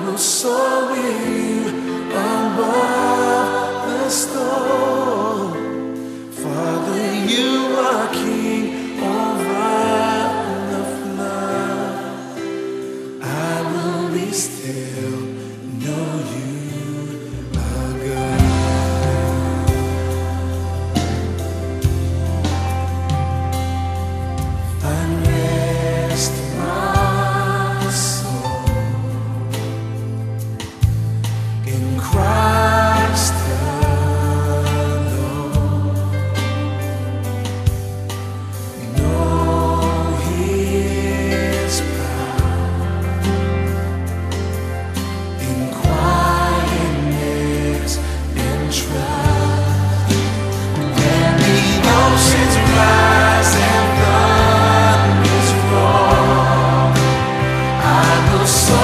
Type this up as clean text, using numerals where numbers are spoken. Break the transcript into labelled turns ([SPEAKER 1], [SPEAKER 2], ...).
[SPEAKER 1] will soar with you above the storm. Father, you are king over the flood. I will be still, know you are God. Find rest in my soul in Christ alone. Know His power in quietness and trust. When the oceans rise and thunders roar, I will soar.